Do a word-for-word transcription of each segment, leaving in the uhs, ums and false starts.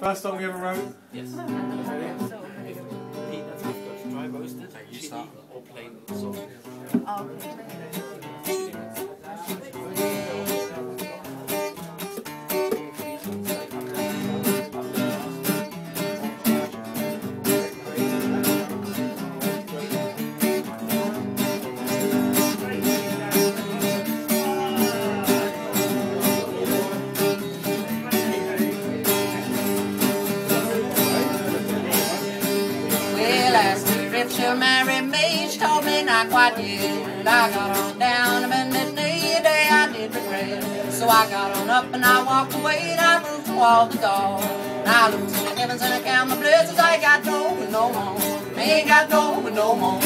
First song we ever wrote? Yes. Ready? Pete, that's we've got dry roasted, you chili, start. or plain salt. Oh, she'll marry me, she told me not quite yet. I got on down to bended knee, a day I did regret. So I got on up and I walked away, and I moved toward the door. And I looked to the heavens and I count my blessings. I ain't got no with no more, I ain't got no with no more.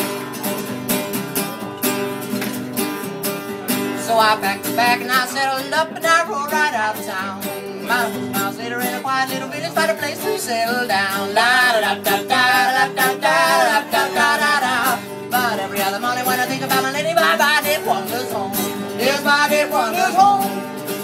So I packed the bag and I settled up and I rode right out of town. About a miles later in a quiet little village, find a place to settle down. La da da da da da da da da da da da. But every other morning when I think about my lady, my body wanders home. Yes, my body wanders home.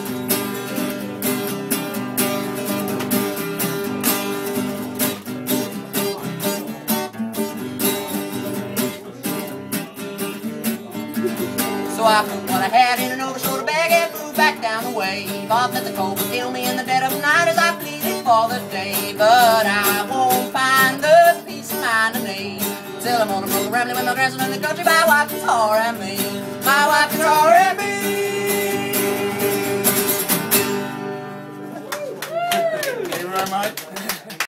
So I put what I had in an over-shoulder bag and moved back down the way. Thought that the cold would kill me in the dead of night as I pleaded for the day. But I won't find the peace of mind today till I'm on a road rambling with my grandson in the country. My wife is horror at me. My wife is horror at me.